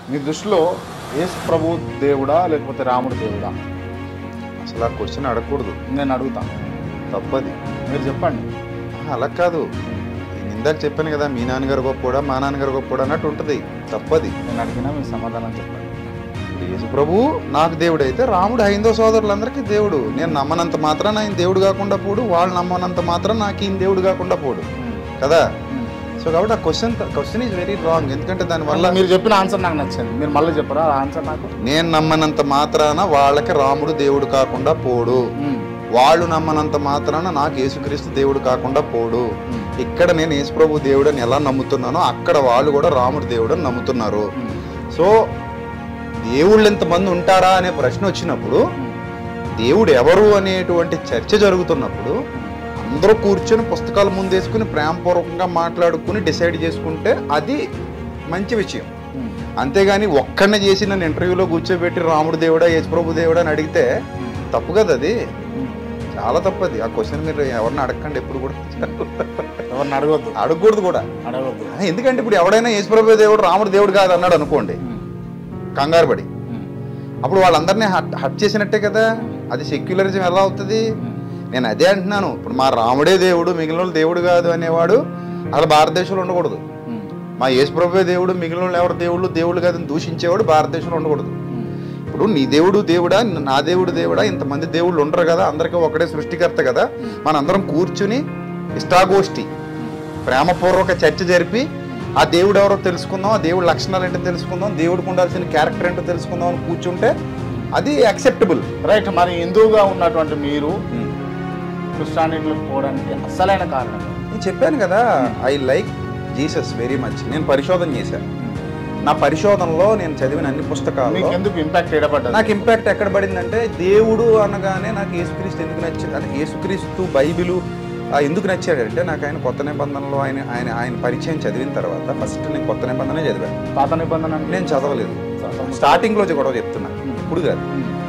మీ దృష్టిలో యేసు ప్రభు దేవుడా లేకపోతే రాముడు దేవుడా? అసలు ఆ క్వశ్చన్ అడగకూడదు. నేను అడుగుతాను, తప్పది. మీరు చెప్పండి. అలా కాదు, నేను ఇందాక చెప్పాను కదా, మీ నాన్నగారు గొప్పోడా మా నాన్నగారు గొప్పోడా అన్నట్టు ఉంటుంది. తప్పది. నేను అడిగినా మీ సమాధానం చెప్పండి. యేసు ప్రభు నాకు దేవుడు అయితే రాముడు హైందవ సోదరులందరికీ దేవుడు. నేను నమ్మనంత మాత్రాన ఆయన దేవుడు కాకుండా పోడు, వాళ్ళు నమ్మనంత మాత్రం నాకు ఈయన దేవుడు కాకుండా పోడు కదా. సో కాబట్టి ఆ క్వశ్చన్ ఈజ్ వెరీ రాంగ్. ఎందుకంటే దానివల్ల మీరు చెప్పిన ఆన్సర్ నాకు నచ్చింది. మీరు మళ్ళీ చెప్పరా ఆన్సర్ నాకు? నేను నమ్మనంత మాత్రాన వాళ్ళకి రాముడు దేవుడు కాకుండా పోడు, వాళ్ళు నమ్మనంత మాత్రాన నాకు యేసుక్రీస్తు దేవుడు కాకుండా పోడు. ఇక్కడ నేను యేసు ప్రభు దేవుడు అని ఎలా నమ్ముతున్నానో అక్కడ వాళ్ళు కూడా రాముడు దేవుడు అని నమ్ముతున్నారు. సో దేవుళ్ళు ఎంతమంది ఉంటారా అనే ప్రశ్న వచ్చినప్పుడు, దేవుడు ఎవరు అనేటువంటి చర్చ జరుగుతున్నప్పుడు అందరూ కూర్చొని పుస్తకాలు ముందేసుకుని ప్రేమపూర్వకంగా మాట్లాడుకుని డిసైడ్ చేసుకుంటే అది మంచి విషయం. అంతేగాని ఒక్కడిని చేసి నన్ను ఇంటర్వ్యూలో కూర్చోబెట్టి రాముడు దేవుడా యేసుప్రభు దేవుడా అని అడిగితే తప్పు కదా, అది చాలా తప్పది. ఆ క్వశ్చన్ మీరు ఎవరిని అడగండి, ఎప్పుడు కూడా ఎవరిని అడగకూడదు కూడా. ఎందుకంటే ఇప్పుడు ఎవడైనా యేసుప్రభు దేవుడు రాముడు దేవుడు కాదు అన్నాడు అనుకోండి, కంగారు పడి, అప్పుడు వాళ్ళందరినీ హట్ చేసినట్టే కదా. అది సెక్యులరిజం ఎలా అవుతుంది? నేను అదే అంటున్నాను. ఇప్పుడు మా రాముడే దేవుడు మిగిలిన వాళ్ళు దేవుడు కాదు అనేవాడు అసలు భారతదేశంలో ఉండకూడదు. మా యేసుప్రభువే దేవుడు మిగిలిన వాళ్ళు ఎవరు దేవుళ్ళు కాదని దూషించేవాడు భారతదేశంలో ఉండకూడదు. ఇప్పుడు నీ దేవుడు దేవుడా, నా దేవుడు దేవుడా, ఇంతమంది దేవుళ్ళు ఉండరు కదా, అందరికీ ఒకటే సృష్టికర్త కదా. మనందరం కూర్చుని ఇష్టాగోష్ఠి ప్రేమపూర్వక చర్చ జరిపి ఆ దేవుడు ఎవరో తెలుసుకుందాం, ఆ దేవుడు లక్షణాలు ఏంటో తెలుసుకుందాం, దేవుడికి ఉండాల్సిన క్యారెక్టర్ ఏంటో తెలుసుకుందాం అని కూర్చుంటే అది యాక్సెప్టబుల్, రైట్. మరి హిందువుగా ఉన్నటువంటి మీరు క్రిస్టియానిటీలోకి పోవడానికి అసలైన కారణం? నేను చెప్పాను కదా, I like Jesus very much. నేను పరిశోధన చేశాను. నా పరిశోధనలో నేను చదివిన అన్ని పుస్తకాలు ఎందుకు ఇంపాక్ట్ ఎడబడ్డా? నాకు ఇంపాక్ట్ ఎక్కడ పడిందంటే, దేవుడు అనగానే నాకు యేసుక్రీస్తు ఎందుకు నచ్చింది అంటే, యేసుక్రీస్తు బైబిలు ఎందుకు నచ్చాడంటే, నాకు ఆయన కొత్త నిబంధనలో ఆయన పరిచయం చదివిన తర్వాత ఫస్ట్ నేను కొత్త నిబంధన చదివాను. పాత నిబంధన నేను చదవలేదు. స్టార్టింగ్లో కూడా చెప్తున్నాను, ఇప్పుడు కాదు.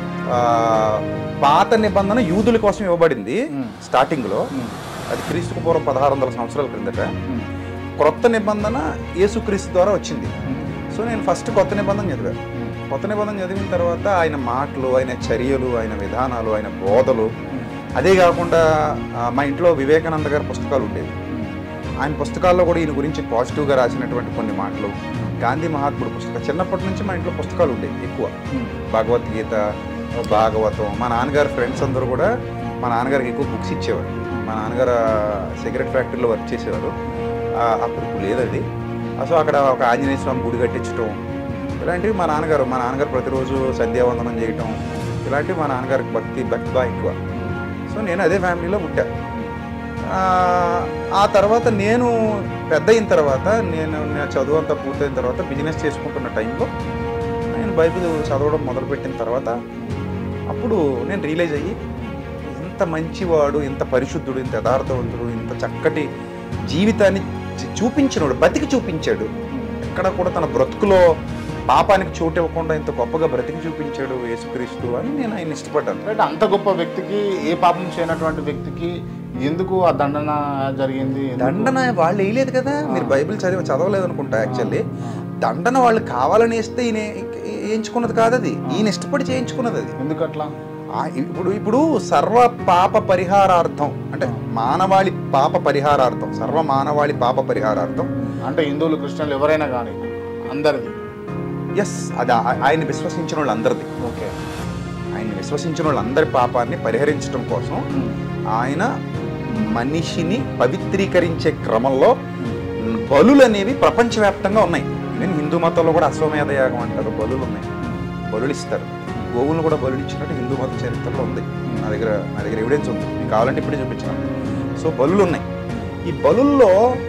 పాత నిబంధన యూదుల కోసం ఇవ్వబడింది స్టార్టింగ్లో, అది క్రీస్తుకు పూర్వం 1600 సంవత్సరాల క్రిందట. క్రొత్త నిబంధన యేసుక్రీస్తు ద్వారా వచ్చింది. సో నేను ఫస్ట్ కొత్త నిబంధన చదివాను. కొత్త నిబంధన చదివిన తర్వాత ఆయన మాటలు, ఆయన చర్యలు, ఆయన విధానాలు, ఆయన బోధలు, అదే కాకుండా మా ఇంట్లో వివేకానంద గారి పుస్తకాలు ఉండేవి. ఆయన పుస్తకాల్లో కూడా ఈయన గురించి పాజిటివ్గా రాసినటువంటి కొన్ని మాటలు, గాంధీ మహాత్ముడు పుస్తకాలు, చిన్నప్పటి నుంచి మా ఇంట్లో పుస్తకాలు ఉండేవి ఎక్కువ. భగవద్గీత, భాగవతం. మా నాన్నగారు ఫ్రెండ్స్ అందరూ కూడా మా నాన్నగారికి ఎక్కువ బుక్స్ ఇచ్చేవారు. మా నాన్నగారు సిగరెట్ ఫ్యాక్టరీలో వర్క్ చేసేవారు. అప్పుడు లేదండి. సో అక్కడ ఒక ఆంజనేయ స్వామి గుడి కట్టించడం, ఇలాంటివి మా నాన్నగారు ప్రతిరోజు సంధ్యావందనం చేయటం, ఇలాంటివి మా నాన్నగారికి భక్తి బాగా ఎక్కువ. సో నేను అదే ఫ్యామిలీలో పుట్టా. ఆ తర్వాత నేను పెద్ద అయిన తర్వాత, నా చదువు అంతా పూర్తయిన తర్వాత బిజినెస్ చేసుకుంటున్న టైంలో నేను బైబిల్ చదవడం మొదలుపెట్టిన తర్వాత అప్పుడు నేను రియలైజ్ అయ్యి, ఇంత మంచివాడు, ఇంత పరిశుద్ధుడు, ఇంత యథార్థవంతుడు, ఇంత చక్కటి జీవితాన్ని చూపించినవాడు, బతికి చూపించాడు. ఎక్కడ కూడా తన బ్రతుకులో పాపానికి చోటు ఇవ్వకుండా ఇంత గొప్పగా బ్రతికి చూపించాడు యేసుక్రీస్తు అని నేను ఆయన ఇష్టపడ్డాను. అంటే అంత గొప్ప వ్యక్తికి, ఏ పాపం చేయనటువంటి వ్యక్తికి ఎందుకు ఆ దండన జరిగింది? దండన వాళ్ళు వేయలేదు కదా. మీరు బైబిల్ చదవలేదు అనుకుంటా. యాక్చువల్లీ దండన వాళ్ళు కావాలని వేస్తే ఈయన వేయించుకున్నది కాదు, అది ఈయన ఇష్టపడి చేయించుకున్నది. అది ఎందుకట్లా? ఇప్పుడు సర్వ పాప పరిహారార్థం, అంటే మానవాళి పాప పరిహారార్థం, సర్వ మానవాళి పాప పరిహారార్థం, అంటే హిందువులు క్రిస్టియన్లు ఎవరైనా కానీ అందరిది. ఎస్, అది ఆయన విశ్వసించిన వాళ్ళందరిది. ఓకే. ఆయన విశ్వసించిన వాళ్ళందరి పాపాన్ని పరిహరించడం కోసం ఆయన మనిషిని పవిత్రీకరించే క్రమంలో బలులు అనేవి ప్రపంచవ్యాప్తంగా ఉన్నాయి. నేను హిందూ మతంలో కూడా అశ్వమేధ యాగం అంటారు, బలులు ఉన్నాయి, బలులు ఇస్తారు. గోవులను కూడా బలులు ఇచ్చినట్టు హిందూ మత చరిత్రలో ఉంది. నా దగ్గర ఎవిడెన్స్ ఉంది, మీకు కావాలంటే ఇప్పుడే చూపించాను. సో బలులు ఉన్నాయి. ఈ బలుల్లో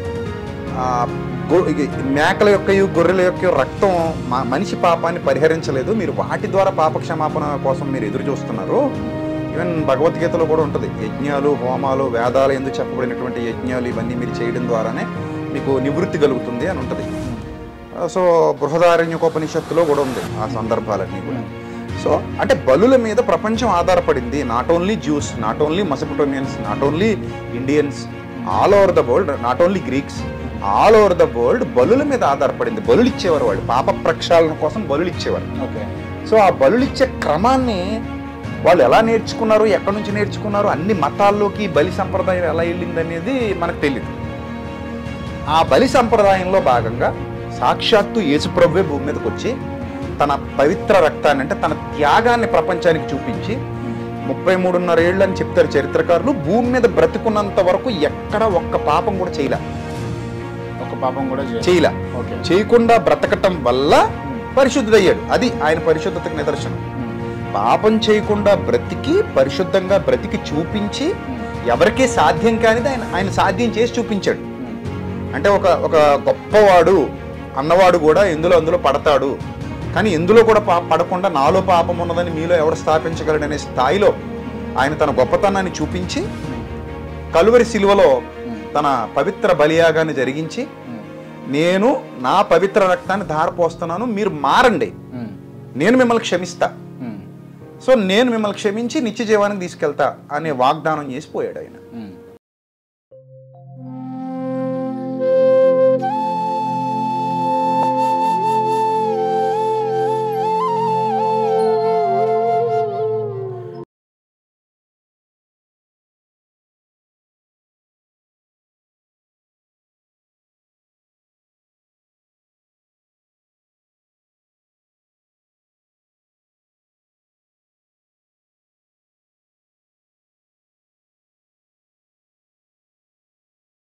మేకల యొక్క గొర్రెల యొక్క రక్తం మనిషి పాపాన్ని పరిహరించలేదు. మీరు వాటి ద్వారా పాపక్షమాపణ కోసం మీరు ఎదురు చూస్తున్నారు. ఈవెన్ భగవద్గీతలో కూడా ఉంటుంది, యజ్ఞాలు, హోమాలు, వేదాలు ఎందుకు చెప్పబడినటువంటి యజ్ఞాలు ఇవన్నీ మీరు చేయడం ద్వారానే మీకు నివృత్తి కలుగుతుంది అని ఉంటుంది. సో బృహదారణ్యకోపనిషత్తులో కూడా ఉంది ఆ సందర్భాలన్నీ కూడా. సో అంటే బలుల మీద ప్రపంచం ఆధారపడింది. Not only Jews, not only Mesopotamians, not only Indians, all over the world, not only Greeks, all over the world బలుల మీద ఆధారపడింది. బలులు ఇచ్చేవారు వాళ్ళు, పాప ప్రక్షాళన కోసం బలులు ఇచ్చేవారు. ఓకే. సో ఆ బలులు ఇచ్చే క్రమాన్ని వాళ్ళు ఎలా నేర్చుకున్నారు, ఎక్కడి నుంచి నేర్చుకున్నారు, అన్ని మతాల్లోకి బలి సంప్రదాయం ఎలా వెళ్ళింది అనేది మనకు తెలియదు. ఆ బలి సంప్రదాయంలో భాగంగా సాక్షాత్తు యేసుప్రభువే భూమి మీదకి వచ్చి తన పవిత్ర రక్తాన్ని, అంటే తన త్యాగాన్ని ప్రపంచానికి చూపించి 33.5 ఏళ్ళు అని చెప్తారు చరిత్రకారులు. భూమి మీద బ్రతికున్నంత వరకు ఎక్కడ ఒక్క పాపం కూడా చేయలే. ఒక పాపం కూడా చేయలే. ఓకే. చేయకుండా బ్రతకటం వల్ల పరిశుద్ధుడయ్యాడు. అది ఆయన పరిశుద్ధతకు నిదర్శనం. పాపం చేయకుండా బ్రతికి పరిశుద్ధంగా బ్రతికి చూపించి ఎవరికీ సాధ్యం కానిది ఆయన సాధ్యం చేసి చూపించాడు. అంటే ఒక గొప్పవాడు అన్నవాడు కూడా అందులో పడతాడు, కానీ ఎందులో కూడా పడకుండా నాలో పాపం ఉన్నదని మీలో ఎవడు స్థాపించగలడనే స్థాయిలో ఆయన తన గొప్పతనాన్ని చూపించి కలువరి శిలువలో తన పవిత్ర బలియాగాన్ని జరిగించి, నేను నా పవిత్ర రక్తాన్ని ధారపోస్తున్నాను, మీరు మారండి, నేను మిమ్మల్ని క్షమిస్తా, సో నేను మిమ్మల్ని క్షమించి నిత్య జీవానికి తీసుకెళ్తా అనే వాగ్దానం చేసి పోయాడు ఆయన.